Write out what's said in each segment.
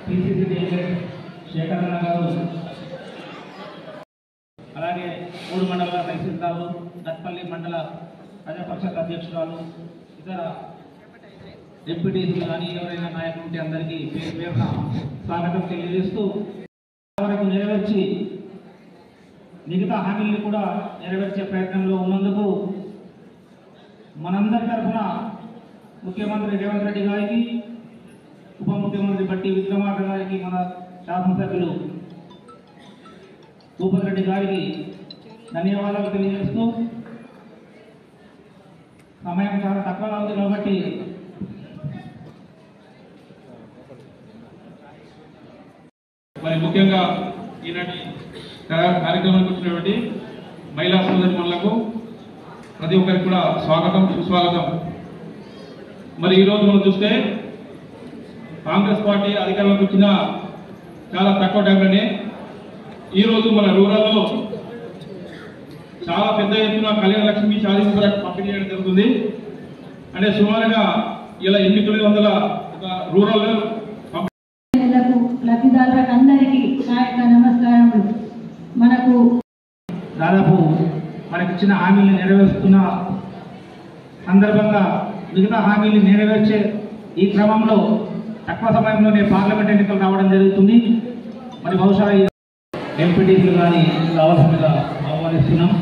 PCC delegate Shekhar అన్న గారు, అలాగే 3 మండలాల తహసీల్దారు, దత్పల్లి మండల ప్రజా పరిషత్ అధ్యక్షురాలు, ఇతర డిప్యూటీలు కానీ ఎవరైనా నాయకులు ఉంటే అందరికీ పేరు పేరున స్వాగతం తెలియజేస్తూ వరకు నెరవేర్చి మిగతా హామీలను కూడా నెరవేర్చే ప్రయత్నంలో ఉన్నందుకు మనందరి తరఫున ముఖ్యమంత్రి రేవంత్ రెడ్డి గారికి, ఉప ముఖ్యమంత్రి బట్టి విక్రమార్క గారికి, మన శాసనసభ్యులు భూపతి రెడ్డి గారికి ధన్యవాదాలు తెలియజేస్తూ, సమయం చాలా తక్కువగా ఉంది కాబట్టి మరి ముఖ్యంగా ఈనాటి కార్యక్రమానికి వచ్చినటువంటి మహిళా సోదరిమణులకు ప్రతి ఒక్కరికి కూడా స్వాగతం, సుస్వాగతం. మరి ఈరోజు మనం చూస్తే కాంగ్రెస్ పార్టీ అధికారంలోకి వచ్చిన చాలా తక్కువ టైంలోనే ఈరోజు మన రూరల్లో చాలా పెద్ద ఎత్తున కళ్యాణ లక్ష్మి షాదీ పంపిణీ చేయడం జరుగుతుంది. అంటే సుమారుగా ఇలా 800 రూరల్ లబ్ధిదారులకు అందరికీ నాయక నమస్కారములు. మనకు దాదాపు మనకిచ్చిన హామీలను నెరవేరుస్తున్న సందర్భంగా మిగతా హామీలు నెరవేర్చే ఈ క్రమంలో తక్కువ సమయంలోనే పార్లమెంట్ ఎన్నికలు రావడం జరుగుతుంది. మరి బహుశా ఎంపీటీసీలు కానీ రావాల్సిందిగా ఆహ్వానిస్తున్నాం.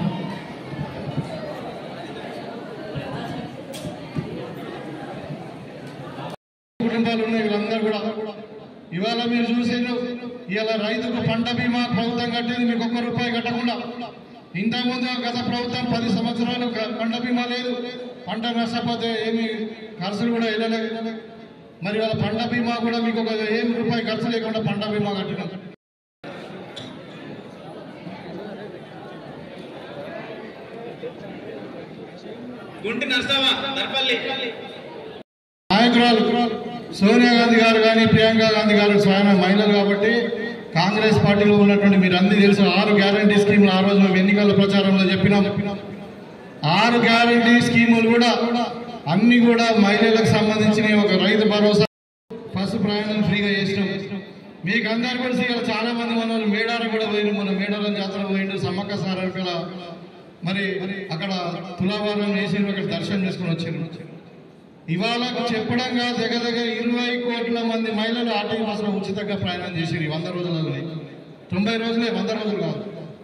కుటుంబాలు ఉన్నాయి వీళ్ళందరూ కూడా. ఇవాళ మీరు చూసారు, ఇవాళ రైతుకు పంట బీమా ప్రభుత్వం కట్టింది, మీకు ₹1 కట్టకుండా. ఇంతకుముందు గత ప్రభుత్వం 10 సంవత్సరాలు పంట బీమా లేదు, పంట నష్టపోతే ఏమి ఖర్చులు కూడా వెళ్ళలేదు. మరి వాళ్ళ పంట బీమా కూడా మీకు ఏమి రూపాయి ఖర్చు లేకుండా పంట బీమా కట్టినాం. నాయకురాలు సోనియా గాంధీ గారు కానీ, ప్రియాంక గాంధీ గారు స్వయం మహిళలు కాబట్టి కాంగ్రెస్ పార్టీలో ఉన్నటువంటి మీరు అన్ని తెలుసు. 6 గ్యారంటీ స్కీములు ఆ రోజు మేము ఎన్నికల ప్రచారంలో చెప్పినాం. 6 గ్యారంటీ స్కీములు కూడా అన్ని కూడా మహిళలకు సంబంధించిన ఒక రైతు భరోసా, బస్సు ప్రయాణం ఫ్రీగా చేసినాం. మీకు అందరు కలిసి ఇలా చాలా మంది మన వాళ్ళు మేడారం కూడా పోయినారు. మన మేడారం జాతర పోయిండు, సమ్మక్క సారక్కల మరి అక్కడ తులాభారం వేసి అక్కడ దర్శనం చేసుకుని వచ్చారు. ఇవాళ చెప్పడంగా దగ్గర 20 కోట్ల మంది మహిళలు ఆర్టీసీ బస్సులో ఉచితంగా ప్రయాణం చేసారు 100 రోజులలో. 90 రోజులే, 100 రోజులు కాదు.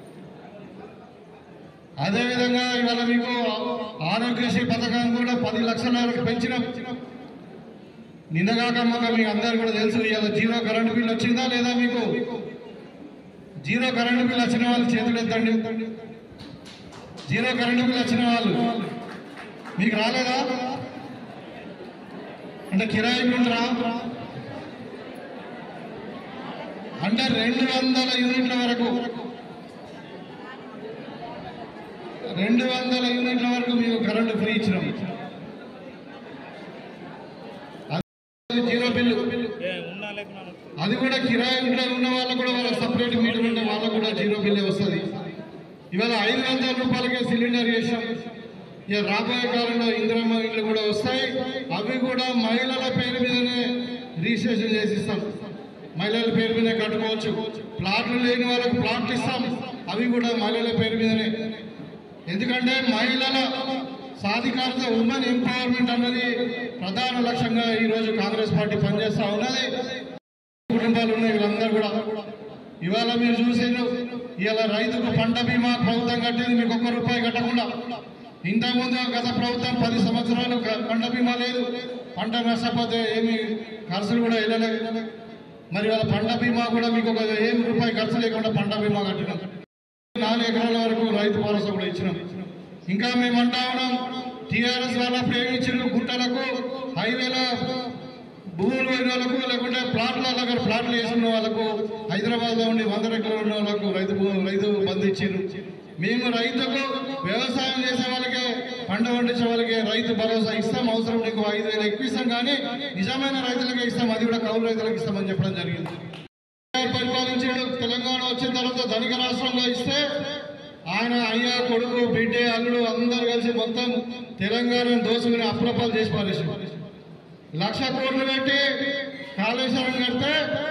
అదేవిధంగా ఇవాళ మీకు ఆరోగ్యశ్రీ పథకాన్ని కూడా 10 లక్షల వరకు పెంచినాం. నిన్నగాక మొన్న మీకు అందరు కూడా తెలుసు, ఇవాళ 0 కరెంటు బిల్ వచ్చిందా లేదా? మీకు 0 కరెంటు బిల్ వచ్చిన వాళ్ళు చేతులు ఎత్తండి. 0 కరెంటు బిల్ వచ్చిన వాళ్ళు మీకు రాలేదా? అంటే కిరాయి రా అంటే 200 యూనిట్ల వరకు, 200 యూనిట్ల వరకు మీకు కరెంటు ఫ్రీ ఇచ్చినాం. 0 బిల్లు అది కూడా కిరాయి ఇంట్లో ఉన్న వాళ్ళకు కూడా వాళ్ళ సపరేట్ మీటర్ ఉంటే వాళ్ళకు కూడా 0 బిల్లే వస్తుంది. ఇవాళ 500 రూపాయలకే సిలిండర్ చేసాం. ఇక రాబోయే కాలంలో ఇందిరమ్మ ఇళ్ళు కూడా వస్తాయి. అవి కూడా మహిళల పేరు మీదనే రిజిస్ట్రేషన్ చేసి ఇస్తాం. మహిళల పేరు మీదనే కట్టుకోవచ్చు. ప్లాట్లు లేని వాళ్ళకు ప్లాట్లు ఇస్తాం, అవి కూడా మహిళల పేరు మీదనే. ఎందుకంటే మహిళల సాధికారత, ఉమెన్ ఎంపవర్మెంట్ అన్నది ప్రధాన లక్ష్యంగా ఈరోజు కాంగ్రెస్ పార్టీ పనిచేస్తూ ఉన్నది. కుటుంబాలు ఉన్నాయి వీళ్ళందరూ కూడా. ఇవాళ మీరు చూసారు, ఇవాళ రైతుకు పంట బీమా ప్రభుత్వం కట్టింది, మీకు ₹1 కట్టకుండా. ఇంతకుముందు గత ప్రభుత్వం 10 సంవత్సరాలు పంట బీమా లేదు, పంట నష్టపోతే ఏమి ఖర్చులు కూడా వెళ్ళలేదు. మరి వాళ్ళ పంట బీమా కూడా మీకు ఏమి రూపాయి ఖర్చు లేకుండా పంట బీమా కట్టినాం. 4 ఎకరాల వరకు రైతు భరోసా కూడా ఇచ్చినాం. ఇంకా మేము అంటా ఉన్నాం, టీఆర్ఎస్ వాళ్ళ ప్రేమించిన గుట్టలకు, హైవేల భూములు పోయిన వాళ్ళకు, లేకుంటే ప్లాట్ల దగ్గర ప్లాట్లు వేసుకున్న వాళ్ళకు, హైదరాబాద్లో ఉండి 100 ఎకరాలు ఉన్న వాళ్ళకు రైతు బంధు ఇచ్చారు. మేము రైతుకు వ్యవసాయం చేసే వాళ్ళకే, పంట పండించే వాళ్ళకే రైతు భరోసా ఇస్తాం. అవసరం నీకు 5,000 ఎక్కువ ఇస్తాం, కానీ నిజమైన రైతులకే ఇస్తాం, అది కూడా కౌలు రైతులకు ఇస్తామని చెప్పడం జరిగింది. పరిపాలించాడు. తెలంగాణ వచ్చిన తర్వాత ధనిక రాష్ట్రంలో ఇస్తే ఆయన అయ్య, కొడుకు, బిడ్డే, అల్లుడు అందరూ కలిసి మొత్తం తెలంగాణను దోసుకుని అప్రపాలు చేసి పారేసి 1,00,000 కోట్లు పెట్టి కాళేశ్వరం కడితే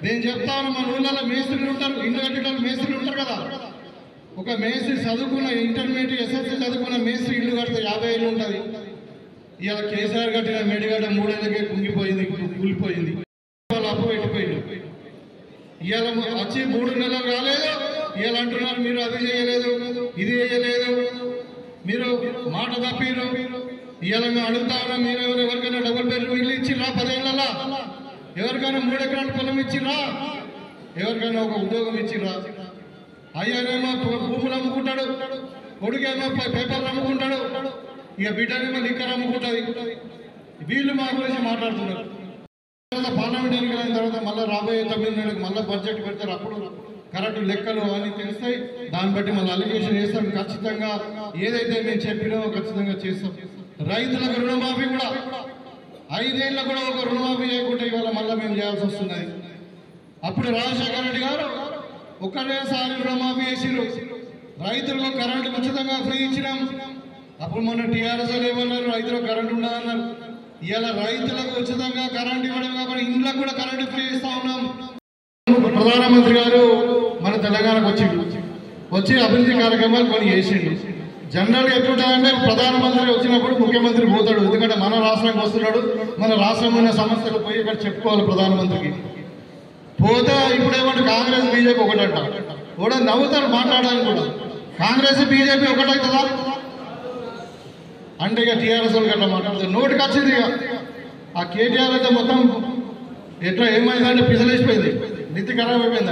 నేను చెప్తాను, మన ఊళ్ళలో మేస్త్రులు ఉంటారు, ఇంటి కట్టేటోళ్ళు మేస్త్రులు ఉంటారు కదా. ఒక మేస్త్రి చదువుకున్న ఇంటర్మీడియట్ ఎస్ఎస్సీ చదువుకున్న మేస్త్రి ఇల్లు కడితే 50 ఏళ్ళు ఉంటుంది. ఇవాళ కేసీఆర్ కట్టిన మేడిగడ్డ 3 ఏళ్ళకే కుంగిపోయింది, కూలిపోయింది, వాళ్ళు అప్పు పెట్టిపోయింది. ఇవాళ వచ్చి 3 నెలలు కాలేదు, ఇవాళ అంటున్నారు మీరు అది చేయలేదు, ఇది చేయలేదు, మీరు మాట తప్పిరు. ఇవాళ మేము అడుగుతా ఉన్నాం, మీరు ఎవరికైనా డబుల్ బెడ్రూమ్ ఇల్లు ఇచ్చిర్రా? 10 ఏళ్ళ ఎవరికైనా 3 ఎకరాల పొలం ఇచ్చిర్రా? ఎవరికైనా ఒక ఉద్యోగం ఇచ్చిర్రా? అయ్యానేమో భూములు అమ్ముకుంటాడు, కొడుకేమో పేపర్లు అమ్ముకుంటాడు, ఇక బిడ్డనేమో లిక్కర్ అమ్ముకుంటుంది. వీళ్ళు మా గురించి మాట్లాడుతున్నారు. పార్లమెంట్ ఎన్నికలైన తర్వాత మళ్ళీ రాబోయే 9 నెలలకు మళ్ళీ బడ్జెట్ పెడతారు. అప్పుడు కరెక్ట్ లెక్కలు అన్నీ తెలుస్తాయి. దాన్ని బట్టి మళ్ళీ అలిగేషన్ చేస్తాం. ఖచ్చితంగా ఏదైతే మేము చెప్పినామో ఖచ్చితంగా చేస్తాం. రైతులకు రుణమాఫీ కూడా 5 ఏళ్ళ కూడా ఒక రుణమాఫీ చేయకుండా ఇవాళ మళ్ళీ మేము చేయాల్సి వస్తున్నది. అప్పుడు రాజశేఖర రెడ్డి గారు ఒక్కటేసారి రుణమాఫీ చేసిరు. రైతులకు కరెంటు ఉచితంగా ఫ్రీ ఇచ్చినాం. అప్పుడు మొన్న టీఆర్ఎస్ ఏమన్నారు, రైతులకు కరెంటు ఉండదన్నారు. ఇవాళ రైతులకు ఉచితంగా కరెంటు ఇవ్వడం కాకుండా ఇండ్లకు కూడా కరెంటు ఫ్రీ ఇస్తా ఉన్నాం. ప్రధానమంత్రి గారు మన తెలంగాణకు వచ్చి అభివృద్ధి కార్యక్రమాలు కొన్ని చేసిండు. జనరల్గా ఎట్లుంటాయంటే ప్రధానమంత్రి వచ్చినప్పుడు ముఖ్యమంత్రి పోతాడు, ఎందుకంటే మన రాష్ట్రానికి వస్తున్నాడు, మన రాష్ట్రంలో ఉన్న సమస్యలు పోయి ఇక్కడ చెప్పుకోవాలి ప్రధానమంత్రికి. పోతే ఇప్పుడు ఏమంటే కాంగ్రెస్ బీజేపీ ఒకటంట, కూడా నవ్వుతారు మాట్లాడడానికి కూడా. కాంగ్రెస్ బీజేపీ ఒకటవుతుందా అంటే ఇక టీఆర్ఎస్ వాళ్ళకి అట్లా మాట్లాడుతారు. నోటికి వచ్చింది ఇక ఆ కేటీఆర్ అయితే మొత్తం ఎట్లా ఏమైందంటే పిసలేసిపోయింది, నిత్య ఖరాబ్ అయిపోయింది.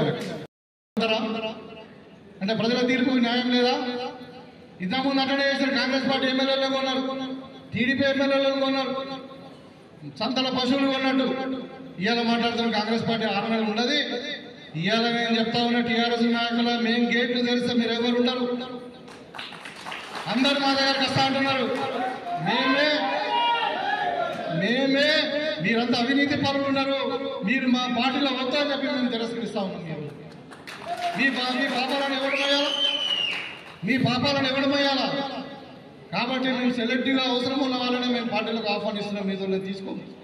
అంటే ప్రజల తీర్పుకు న్యాయం లేదా? ఇంతకుముందు అట్లనే చేశారు. కాంగ్రెస్ పార్టీ ఎమ్మెల్యేలు కొన్నారు, టీడీపీ ఎమ్మెల్యేలు కొన్నారు, సంతల పశువులు కొన్నట్టు. ఇవాళ మాట్లాడుతున్న కాంగ్రెస్ పార్టీ 6 నెలలు ఉన్నది. ఇవాళ నేను చెప్తా ఉన్న టీఆర్ఎస్ నాయకుల మేము గేట్లు తెరిస్తే మీరు ఎవరు ఉండరు, అందరు మా దగ్గరకు వస్తా అంటున్నారు. మేమే మీరంతా అవినీతి పరులు ఉన్నారు, మీరు మా పార్టీలో వద్దని చెప్పి మేము తిరస్కరిస్తా ఉన్నాం. మీ పాపాలను ఎవరు మోయాలా? మీ పాపాలను ఎవరు మోయాలా? కాబట్టి మేము సెలెక్టివ్గా అవసరం ఉన్న వాళ్ళని మేము పార్టీలకు ఆహ్వానిస్తున్నాం, మీతో తీసుకోము.